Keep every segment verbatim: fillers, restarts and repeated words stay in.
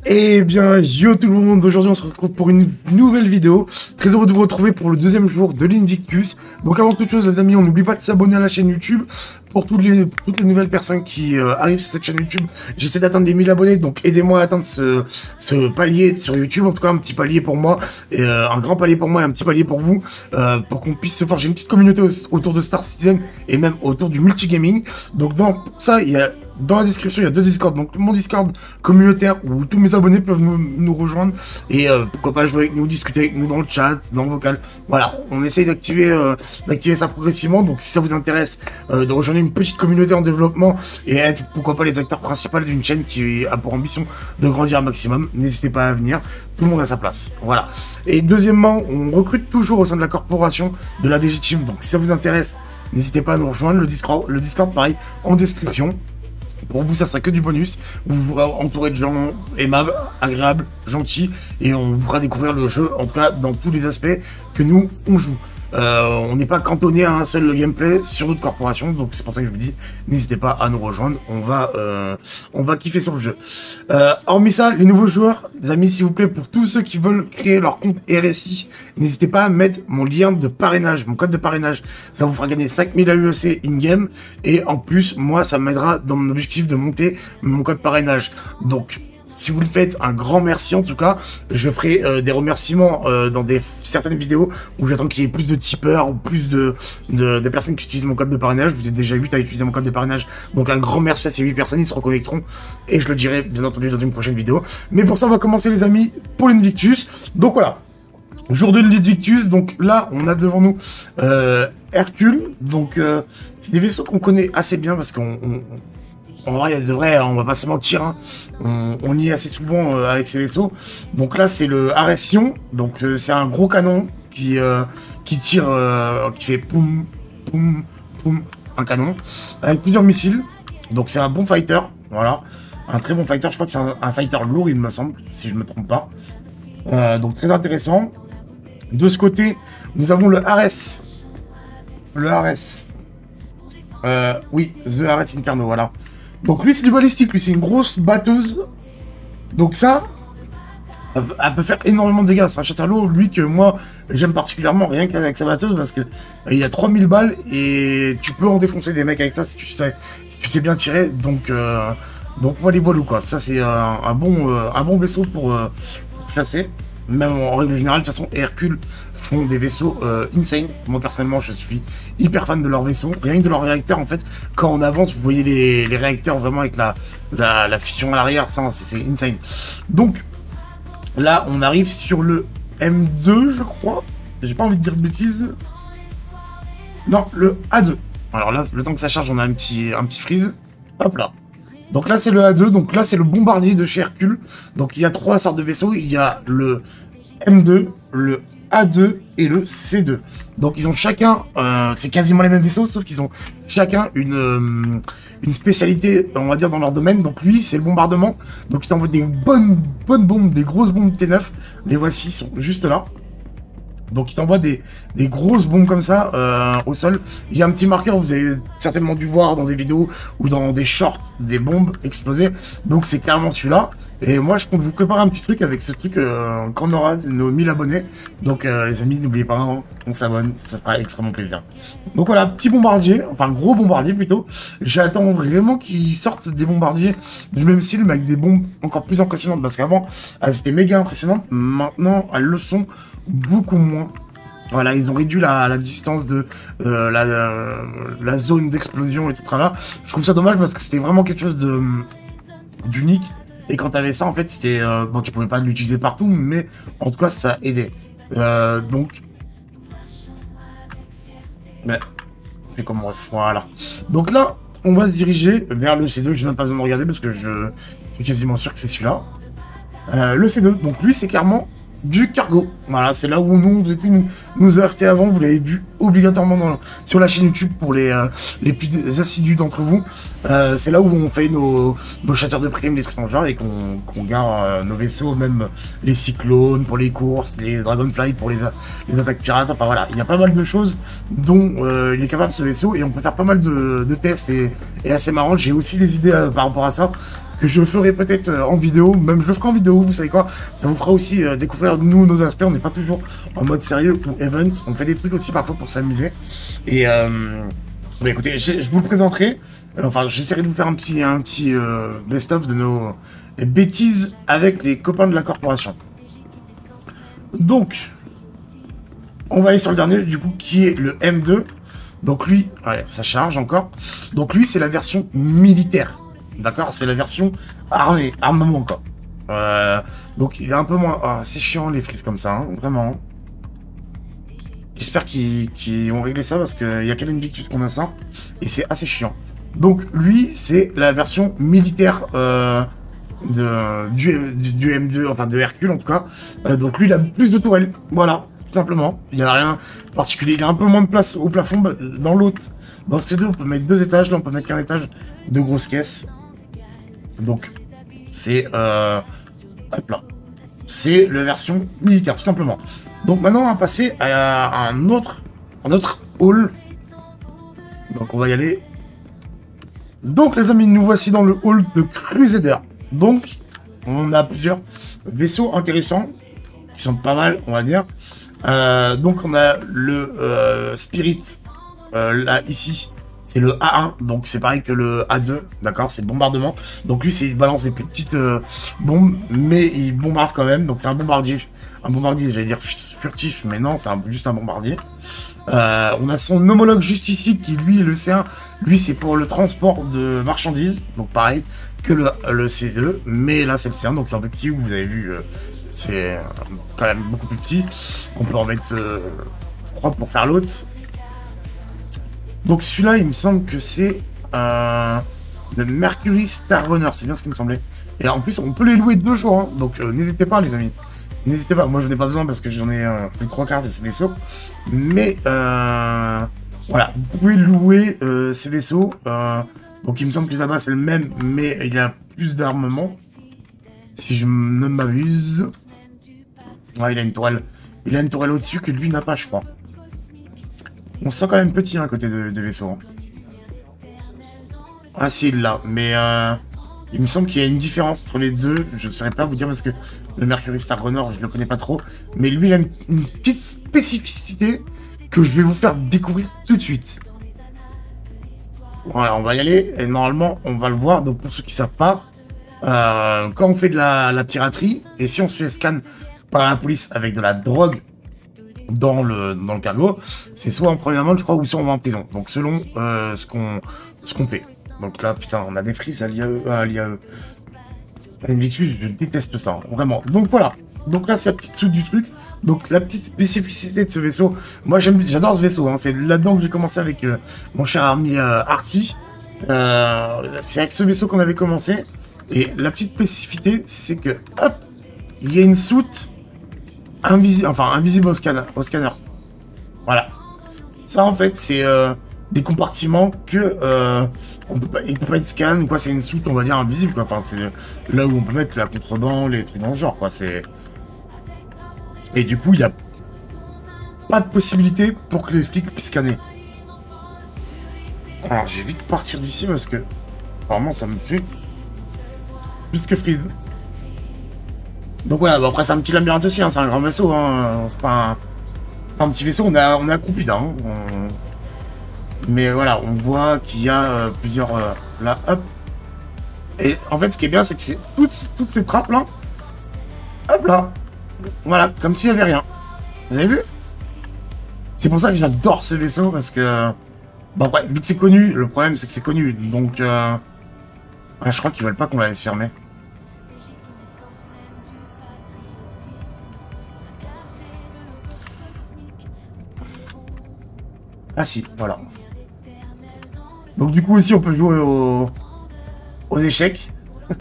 Eh bien, yo tout le monde, aujourd'hui on se retrouve pour une nouvelle vidéo. Très heureux de vous retrouver pour le deuxième jour de l'Invictus. Donc avant toute chose les amis, on n'oublie pas de s'abonner à la chaîne YouTube. Pour toutes les, toutes les nouvelles personnes qui euh, arrivent sur cette chaîne YouTube, j'essaie d'atteindre les mille abonnés, donc aidez-moi à atteindre ce, ce palier sur YouTube. En tout cas un petit palier pour moi, et, euh, un grand palier pour moi et un petit palier pour vous, euh, pour qu'on puisse se forger une petite communauté autour de Star Citizen et même autour du multigaming. Donc dans ça, il y a... Dans la description, il y a deux Discord. Donc, mon Discord communautaire où tous mes abonnés peuvent nous, nous rejoindre. Et euh, pourquoi pas jouer avec nous, discuter avec nous dans le chat, dans le vocal. Voilà, on essaye d'activer euh, d'activer ça progressivement. Donc, si ça vous intéresse euh, de rejoindre une petite communauté en développement et être, pourquoi pas, les acteurs principaux d'une chaîne qui a pour ambition de grandir un maximum, n'hésitez pas à venir. Tout le monde a sa place. Voilà. Et deuxièmement, on recrute toujours au sein de la corporation de la D G Team. Donc, si ça vous intéresse, n'hésitez pas à nous rejoindre. Le Discord, le Discord pareil, en description. Pour vous, ça sera que du bonus. Vous vous entourez de gens aimables, agréables, gentils, et on vous fera découvrir le jeu, en tout cas dans tous les aspects que nous, on joue. Euh, on n'est pas cantonné à un seul gameplay sur notre corporation, donc c'est pour ça que je vous dis, n'hésitez pas à nous rejoindre, on va, euh, on va kiffer sur le jeu. Euh, hormis ça, les nouveaux joueurs, les amis, s'il vous plaît, pour tous ceux qui veulent créer leur compte R S I, n'hésitez pas à mettre mon lien de parrainage, mon code de parrainage, ça vous fera gagner cinq mille A U E C in-game, et en plus, moi, ça m'aidera dans mon objectif de monter mon code parrainage. Donc, si vous le faites, un grand merci en tout cas. Je ferai euh, des remerciements euh, dans des certaines vidéos où j'attends qu'il y ait plus de tipeurs ou plus de, de, de personnes qui utilisent mon code de parrainage. Vous êtes déjà huit à utiliser mon code de parrainage. Donc un grand merci à ces huit personnes, ils se reconnecteront. Et je le dirai bien entendu dans une prochaine vidéo. Mais pour ça, on va commencer les amis pour l'Invictus. Donc voilà, jour de l'Invictus. Donc là, on a devant nous euh, Hercule. Donc euh, c'est des vaisseaux qu'on connaît assez bien parce qu'on... On, En vrai, de vrai, on va pas se mentir, hein. on, on y est assez souvent euh, avec ces vaisseaux. Donc là, c'est le Aression, donc euh, c'est un gros canon qui euh, qui tire, euh, qui fait poum, poum, poum, un canon, avec plusieurs missiles. Donc c'est un bon fighter, voilà, un très bon fighter. Je crois que c'est un, un fighter lourd, il me semble, si je me trompe pas. Euh, donc très intéressant. De ce côté, nous avons le Ares, le Ares. Euh, oui, The Ares Incarno, voilà. Donc lui c'est du balistique, lui c'est une grosse batteuse. Donc ça, elle peut faire énormément de dégâts. C'est un châtellot, lui que moi j'aime particulièrement, rien qu'avec sa batteuse, parce que euh, il a trois mille balles et tu peux en défoncer des mecs avec ça si tu sais, si tu sais bien tirer. Donc euh, donc voilà, voilà quoi. Ça c'est un, un bon euh, un bon vaisseau pour, euh, pour chasser. Même en règle générale, de toute façon, Hercule font des vaisseaux euh, insane. Moi, personnellement, je suis hyper fan de leurs vaisseaux. Rien que de leurs réacteurs, en fait. Quand on avance, vous voyez les, les réacteurs vraiment avec la, la, la fission à l'arrière. Ça, c'est insane. Donc, là, on arrive sur le M deux, je crois. J'ai pas envie de dire de bêtises. Non, le A deux. Alors là, le temps que ça charge, on a un petit, un petit freeze. Hop là. Donc là, c'est le A deux. Donc là, c'est le bombardier de chez Hercule. Donc il y a trois sortes de vaisseaux. Il y a le M deux, le A deux et le C deux. Donc ils ont chacun, euh, c'est quasiment les mêmes vaisseaux, sauf qu'ils ont chacun une, euh, une spécialité, on va dire, dans leur domaine. Donc lui, c'est le bombardement. Donc il t'envoie des bonnes, bonnes bombes, des grosses bombes T neuf. Les voici, ils sont juste là. Donc il t'envoie des, des grosses bombes comme ça euh, au sol. Il y a un petit marqueur, vous avez certainement dû voir dans des vidéos ou dans des shorts, des bombes explosées. Donc c'est carrément celui-là. Et moi je compte vous préparer un petit truc avec ce truc euh, quand on aura nos mille abonnés. Donc euh, les amis, n'oubliez pas, hein, on s'abonne, ça fera extrêmement plaisir. Donc voilà, petit bombardier, enfin gros bombardier plutôt. J'attends vraiment qu'ils sortent des bombardiers du même style mais avec des bombes encore plus impressionnantes. Parce qu'avant, elles étaient méga impressionnantes. Maintenant, elles le sont beaucoup moins. Voilà, ils ont réduit la, la distance de euh, la, euh, la zone d'explosion et tout ça là. Je trouve ça dommage parce que c'était vraiment quelque chose de d'unique. Et quand t'avais ça, en fait, c'était... Euh, bon, tu pouvais pas l'utiliser partout, mais en tout cas, ça aidait. Euh, donc... Mais... C'est comme bref, voilà. Donc là, on va se diriger vers le C deux. Je n'ai même pas besoin de regarder parce que je suis quasiment sûr que c'est celui-là. Euh, le C deux, donc lui, c'est clairement du cargo. Voilà, c'est là où nous, vous êtes venu nous, nous alerter avant, vous l'avez vu obligatoirement dans, sur la chaîne YouTube pour les, euh, les plus assidus d'entre vous. Euh, c'est là où on fait nos, nos chasseurs de primes, des trucs dans le genre, et qu'on qu'on garde euh, nos vaisseaux, même les cyclones pour les courses, les dragonfly pour les, les attaques pirates. Enfin voilà, il y a pas mal de choses dont euh, il est capable ce vaisseau, et on peut faire pas mal de, de tests, et, et assez marrant. J'ai aussi des idées euh, par rapport à ça, que je ferai peut-être en vidéo, même je le ferai en vidéo, vous savez quoi, ça vous fera aussi euh, découvrir nous nos aspects, on n'est pas toujours en mode sérieux ou event, on fait des trucs aussi parfois pour s'amuser. Et euh, bah écoutez, je, je vous le présenterai, enfin j'essaierai de vous faire un petit, un petit euh, best-of de nos bêtises avec les copains de la corporation. Donc, on va aller sur le dernier, du coup, qui est le M deux. Donc lui, ouais, ça charge encore. Donc lui, c'est la version militaire. D'accord? C'est la version armée, armement, quoi. Euh, donc il est un peu moins... Ah, c'est chiant, les frises comme ça, hein, vraiment. J'espère qu'ils qu'ils vont régler ça, parce qu'il y a qu'à Invictus qu'on a ça. Et c'est assez chiant. Donc lui, c'est la version militaire euh, de, du, du, du M deux, enfin de Hercule en tout cas. Euh, donc lui, il a plus de tourelles. Voilà. Tout simplement, il n'y a rien de particulier, il y a un peu moins de place au plafond. Dans l'autre, dans le C deux, on peut mettre deux étages, là on peut mettre qu'un étage de grosses caisses. Donc, c'est euh, hop là, c'est la version militaire, tout simplement. Donc maintenant, on va passer à un autre, un autre hall. Donc on va y aller. Donc les amis, nous voici dans le hall de Crusader. Donc, on a plusieurs vaisseaux intéressants, qui sont pas mal, on va dire. Euh, donc on a le euh, Spirit, euh, là ici c'est le A un, donc c'est pareil que le A deux, d'accord, c'est bombardement. Donc lui c'est il balance des petites euh, bombes, mais il bombarde quand même, donc c'est un bombardier, un bombardier, j'allais dire furtif, mais non, c'est juste un bombardier. Euh, on a son homologue juste ici qui lui est le C un, lui c'est pour le transport de marchandises, donc pareil que le, le C deux, mais là c'est le C un, donc c'est un peu petit, vous avez vu. Euh, C'est quand même beaucoup plus petit. On peut en mettre euh, trois pour faire l'autre. Donc celui-là, il me semble que c'est euh, le Mercury Star Runner. C'est bien ce qui me semblait. Et en plus, on peut les louer deux jours. Hein. Donc euh, n'hésitez pas, les amis. N'hésitez pas. Moi, je n'ai pas besoin parce que j'en ai euh, les trois quarts de ces vaisseaux. Mais euh, voilà, vous pouvez louer euh, ces vaisseaux. Euh, donc il me semble que là-bas, c'est le même, mais il y a plus d'armement. Si je ne m'abuse. Ouais, il a une tourelle. Il a une tourelle au-dessus que lui n'a pas, je crois. On se sent quand même petit hein, à côté de, des vaisseaux. Hein. Ah si, il l'a. Mais euh, il me semble qu'il y a une différence entre les deux. Je ne saurais pas vous dire parce que le Mercury Star Runner, je ne le connais pas trop. Mais lui, il a une, une petite spécificité que je vais vous faire découvrir tout de suite. Voilà, on va y aller. Et normalement, on va le voir. Donc pour ceux qui ne savent pas, euh, quand on fait de la, la piraterie, et si on se fait scan par la police avec de la drogue dans le, dans le cargo, c'est soit en première main, je crois, ou soit on va en prison. Donc selon euh, ce qu'on ce qu'on fait. Donc là, putain, on a des frises à l'I A E. À l'I A E. Invictus, je déteste ça, hein, vraiment. Donc voilà. Donc là, c'est la petite soude du truc. Donc la petite spécificité de ce vaisseau. Moi, j'adore ce vaisseau. Hein, c'est là-dedans que j'ai commencé avec euh, mon cher ami euh, Arty. Euh, c'est avec ce vaisseau qu'on avait commencé. Et la petite spécificité, c'est que, hop, il y a une soute invisible, enfin invisible au scanner, au scanner. Voilà. Ça en fait c'est euh, des compartiments que euh, on peut pas, il peut pas être scan quoi. C'est une soute on va dire invisible quoi. Enfin c'est là où on peut mettre la contrebande, les trucs dans le genre quoi. C'est et du coup il y a pas de possibilité pour que les flics puissent scanner. Alors je vais vite partir d'ici parce que vraiment ça me fait plus que freeze. Donc voilà, bon, après c'est un petit labyrinthe aussi, hein, c'est un grand vaisseau, hein, c'est pas, pas un petit vaisseau, on a, on a accroupi là. Hein, on... Mais voilà, on voit qu'il y a euh, plusieurs... Euh, là, hop. Et en fait, ce qui est bien, c'est que c'est toutes, toutes ces trappes là, hop là, voilà, comme s'il n'y avait rien. Vous avez vu? C'est pour ça que j'adore ce vaisseau, parce que... Bon après, vu que c'est connu, le problème c'est que c'est connu, donc... Euh... Ah, je crois qu'ils veulent pas qu'on la laisse fermer. Ah si, voilà. Donc du coup aussi on peut jouer aux, aux échecs.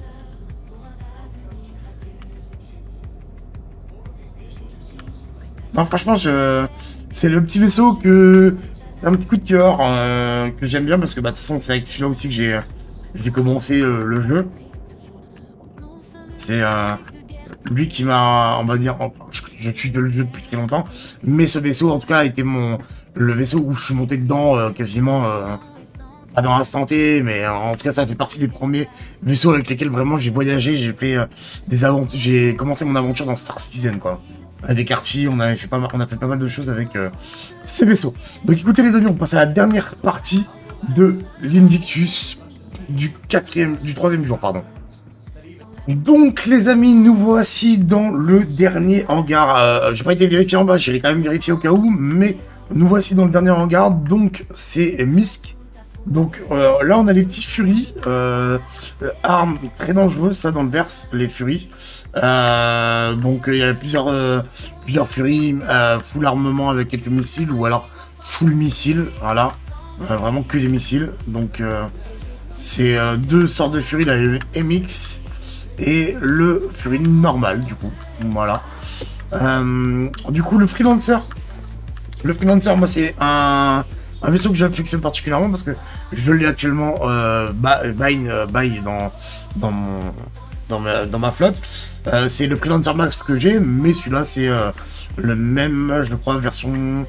Non franchement je... c'est le petit vaisseau que... C'est un petit coup de cœur euh, que j'aime bien parce que bah, de toute façon c'est avec celui-là aussi que j'ai j'ai commencé euh, le jeu. C'est euh, lui qui m'a, on va dire, enfin, je, je suis de le jeu depuis très longtemps, mais ce vaisseau en tout cas a été mon le vaisseau où je suis monté dedans euh, quasiment euh, pas dans l'instant T, mais en tout cas, ça fait partie des premiers vaisseaux avec lesquels vraiment j'ai voyagé, j'ai fait euh, des aventures, j'ai commencé mon aventure dans Star Citizen, quoi. Avec Archie, on avait fait pas mal, on a fait pas mal de choses avec euh, ces vaisseaux. Donc écoutez les amis, on passe à la dernière partie de l'Invictus du quatrième, du troisième jour, pardon. Donc les amis, nous voici dans le dernier hangar. Euh, j'ai pas été vérifié en bas, j'irai quand même vérifier au cas où, mais nous voici dans le dernier hangar. Donc c'est Misk. Donc euh, là on a les petits Furies, euh, euh, armes très dangereuses, ça dans le verse, les Furies. Euh, donc il y a plusieurs, euh, plusieurs Furies, euh, full armement avec quelques missiles, ou alors full missiles, voilà. Euh, vraiment que des missiles. Donc euh, c'est euh, deux sortes de Furies, là, le M X et le Fury normal, du coup. Voilà. Euh, du coup, le Freelancer. Le Freelancer, moi, c'est un, un vaisseau que j'affectionne particulièrement parce que je l'ai actuellement euh, buy, euh, buy dans, dans, mon, dans, ma, dans ma flotte. Euh, c'est le Freelancer Max que j'ai, mais celui-là, c'est euh, le même, je crois, version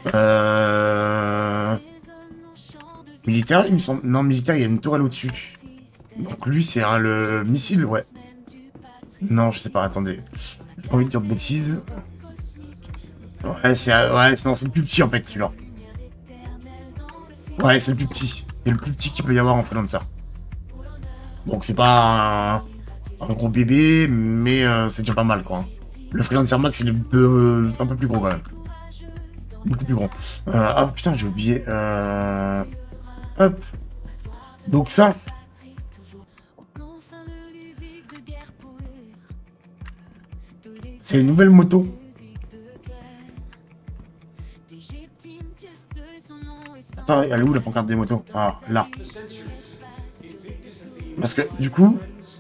euh, militaire, il me semble. Non, militaire, il y a une tourelle au-dessus. Donc lui, c'est un le missile, ouais. Non, je sais pas, attendez. J'ai pas envie de dire de bêtises. Ouais, c'est ouais, c'est le plus petit en fait, celui-là. Ouais, c'est le plus petit. C'est le plus petit qu'il peut y avoir en Freelancer. Donc c'est pas un, un gros bébé, mais euh, c'est déjà pas mal, quoi. Le Freelancer Max, il est euh, un peu plus gros, quand même. Beaucoup plus gros. Euh, ah, putain, j'ai oublié. Euh... Hop. Donc ça... C'est une nouvelle moto. Attends, elle est où la pancarte des motos? Ah, là. Parce que, du coup...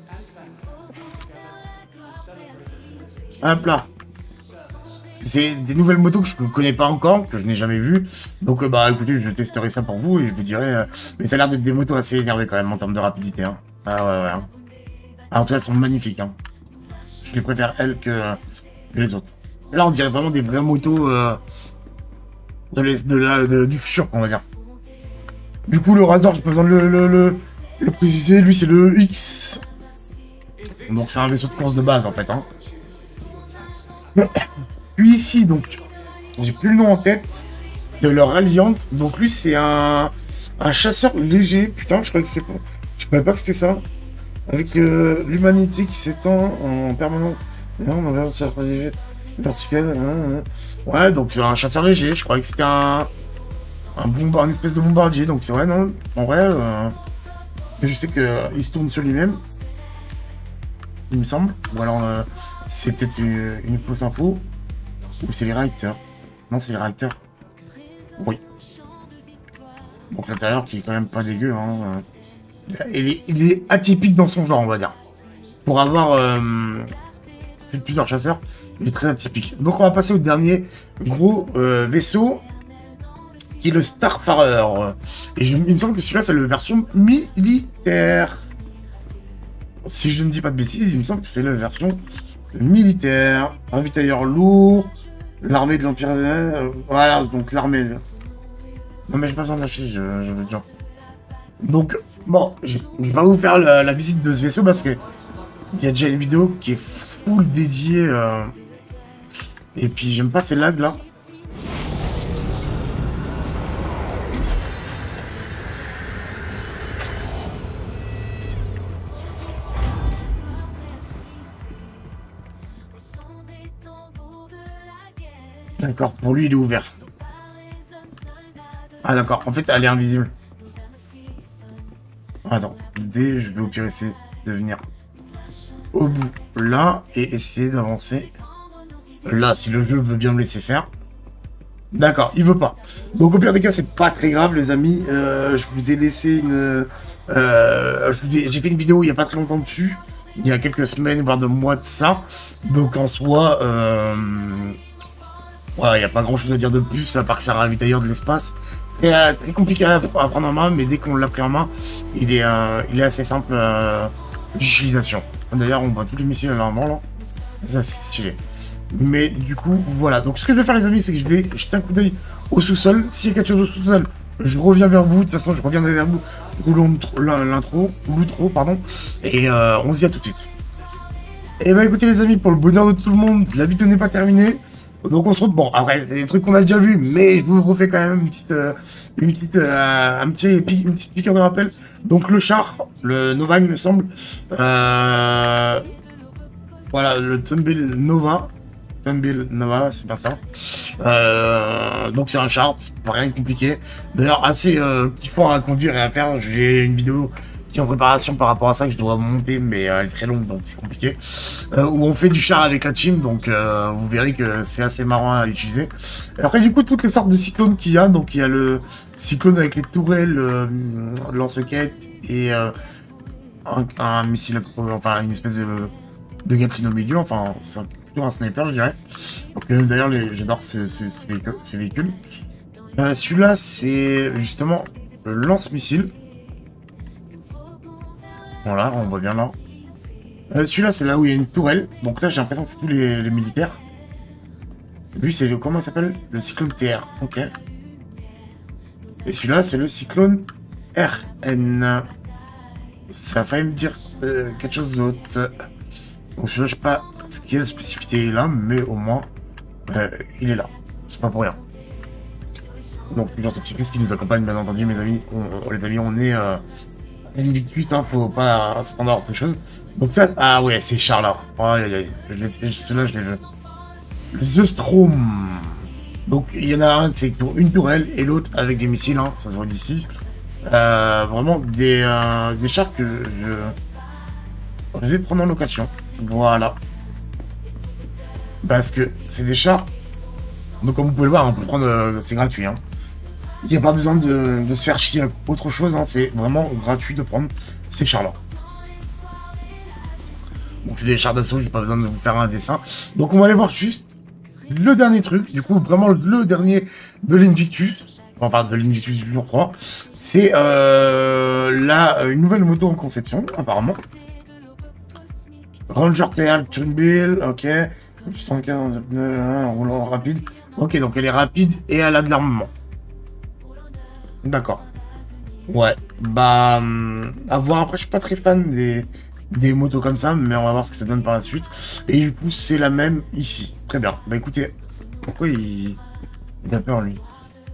Hop là. C'est des nouvelles motos que je ne connais pas encore, que je n'ai jamais vues. Donc, euh, bah, écoutez, je testerai ça pour vous et je vous dirai... Euh... Mais ça a l'air d'être des motos assez énervées quand même en termes de rapidité. Hein. Ah ouais, ouais. Ah, en tout cas, elles sont magnifiques. Hein. Je les préfère, elles, que... les autres. Là, on dirait vraiment des vraies motos euh, de, les, de, la, de du futur, on va dire. Du coup, le Razor, j'ai pas besoin de le, le, le, le préciser. Lui, c'est le X. Donc, c'est un vaisseau de course de base, en fait. Hein. Lui, ici, donc, j'ai plus le nom en tête de leur Ralliant. Donc, lui, c'est un, un chasseur léger. Putain, je croyais que c'était pas... Je croyais pas que c'était ça. Avec euh, l'humanité qui s'étend en permanence. Non, on va faire vertical. Hein, hein. Ouais, donc c'est un chasseur léger. Je croyais que c'était un, un, bomba, un espèce de bombardier. Donc c'est vrai, non. En vrai, euh, je sais qu'il euh, se tourne sur lui-même. Il me semble. Ou alors euh, c'est peut-être une, une fausse info. Ou c'est les réacteurs. Non, c'est les réacteurs. Oui. Donc l'intérieur qui est quand même pas dégueu. Hein. Il, est, il est atypique dans son genre, on va dire. Pour avoir... Euh, plusieurs chasseurs, il est très atypique. Donc on va passer au dernier gros euh, vaisseau qui est le Starfarer. Et je, il me semble que celui-là c'est la version militaire. Si je ne dis pas de bêtises, il me semble que c'est la version militaire. Ravitailleur lourd, l'armée de l'Empire. Euh, voilà, donc l'armée. Non mais j'ai pas besoin de lâcher, je, je veux dire. Donc bon, je, je vais pas vous faire la, la visite de ce vaisseau parce que il y a déjà une vidéo qui est full dédiée. Euh... Et puis j'aime pas ces lags là. D'accord, pour lui il est ouvert. Ah d'accord, en fait elle est invisible. Attends, dès je vais au pire essayer de venir au bout là et essayer d'avancer là si le jeu veut bien me laisser faire. D'accord, il veut pas. Donc au pire des cas c'est pas très grave les amis. Euh, je vous ai laissé une euh, j'ai fait une vidéo il y a pas très longtemps dessus, il y a quelques semaines voire de mois de ça. Donc en soi euh, ouais, il n'y a pas grand chose à dire de plus à part que c'est un ravitailleur de l'espace. Très, euh, très compliqué à, à prendre en main, mais dès qu'on l'a pris en main il est, euh, il est assez simple euh, d'utilisation. D'ailleurs, on voit tous les missiles là en là. Ça, c'est stylé. Mais du coup, voilà. Donc, ce que je vais faire, les amis, c'est que je vais jeter un coup d'œil au sous-sol. S'il y a quelque chose au sous-sol, Je reviens vers vous, de toute façon, je reviendrai vers vous pour l'intro, l'outro, pardon, et euh, on se dit à tout de suite. Et bah écoutez les amis, pour le bonheur de tout le monde, la vidéo n'est pas terminée. Donc on se retrouve, bon, après, c'est des trucs qu'on a déjà vus, mais je vous refais quand même une petite, euh, une petite, euh, un petit, une petite piqûre de rappel. Donc le char, le Nova, il me semble, euh, voilà, le Tumbil Nova, Tumbil Nova, c'est pas ça. Euh, donc c'est un char, pas rien de compliqué. D'ailleurs, assez euh, kiffant à conduire et à faire. J'ai une vidéo qui est en préparation par rapport à ça que je dois monter, mais euh, elle est très longue, donc c'est compliqué. Euh, où on fait du char avec la team, donc euh, vous verrez que c'est assez marrant à utiliser. Et après, du coup, toutes les sortes de cyclones qu'il y a, donc il y a le cyclone avec les tourelles, euh, lance-roquettes et euh, un, un missile, enfin une espèce de, de Gatling au milieu, enfin c'est plutôt un sniper, je dirais. Donc euh, d'ailleurs, j'adore ces, ces, ces véhicules. Ces véhicules. Euh, Celui-là, c'est justement le lance-missile. Voilà, on voit bien là. Euh, Celui-là, c'est là où il y a une tourelle. Donc là, j'ai l'impression que c'est tous les, les militaires. Lui, c'est le... Comment il s'appelle? Le cyclone T R. Ok. Et celui-là, c'est le cyclone R N. Ça a failli me dire euh, quelque chose d'autre. Donc je ne sais pas ce qu'il y a de spécificité là, mais au moins, euh, il est là. C'est pas pour rien. Donc, genre, c'est ce qui nous accompagne, bien entendu, mes amis. On, on, les amis, on est... Euh, Limite, hein, faut pas s'attendre à autre chose. Donc ça, ah ouais, c'est char là. Oh, aïe, aïe, aïe. Celui-là, je l'ai vu. Le Strom. Donc il y en a un, c'est une tourelle et l'autre avec des missiles, hein, ça se voit d'ici. Euh, vraiment des, euh, des chars que je... je vais prendre en location. Voilà. Parce que c'est des chars. Donc comme vous pouvez le voir, on peut le prendre, euh, c'est gratuit. Hein. Il n'y a pas besoin de, de se faire chier avec autre chose, hein. C'est vraiment gratuit de prendre ces chars-là. Donc c'est des chars d'assaut, j'ai pas besoin de vous faire un dessin. Donc on va aller voir juste le dernier truc, du coup vraiment le dernier de l'Invictus, enfin de l'Invictus du jour trois. C'est euh, là une nouvelle moto en conception, apparemment. Ranger T R Tumbil, ok. cent quinze, roulant rapide. Ok, donc elle est rapide et elle a de l'armement. D'accord. Ouais, bah, hum, à voir. Après, je suis pas très fan des, des motos comme ça, mais on va voir ce que ça donne par la suite. Et du coup, c'est la même ici. Très bien. Bah écoutez, pourquoi il, il a peur, lui?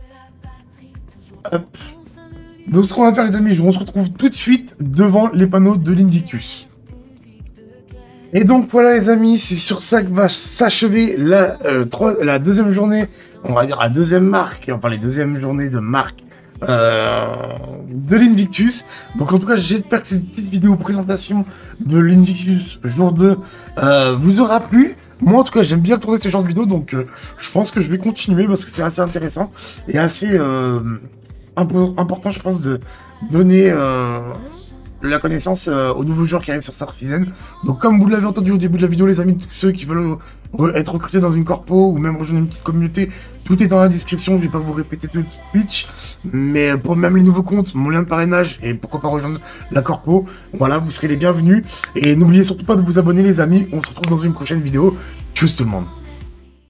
Hop. Donc, ce qu'on va faire, les amis, on se retrouve tout de suite devant les panneaux de l'Invictus. Et donc, voilà, les amis, c'est sur ça que va s'achever la, euh, la deuxième journée, on va dire la deuxième marque, enfin, les deuxièmes journées de marque. Euh, de l'Invictus. Donc en tout cas, j'espère que cette petite vidéo présentation de l'Invictus jour deux euh, vous aura plu. Moi en tout cas, j'aime bien tourner ce genre de vidéo, donc euh, je pense que je vais continuer parce que c'est assez intéressant et assez euh, un peu important, je pense, de donner euh, la connaissance euh, aux nouveaux joueurs qui arrivent sur Star Citizen. Donc comme vous l'avez entendu au début de la vidéo, les amis, tous ceux qui veulent être recrutés dans une corpo ou même rejoindre une petite communauté, tout est dans la description. Je vais pas vous répéter tout le pitch, mais pour même les nouveaux comptes, mon lien de parrainage et pourquoi pas rejoindre la corpo, voilà, vous serez les bienvenus. Et n'oubliez surtout pas de vous abonner, les amis. On se retrouve dans une prochaine vidéo. Tchuss tout le monde.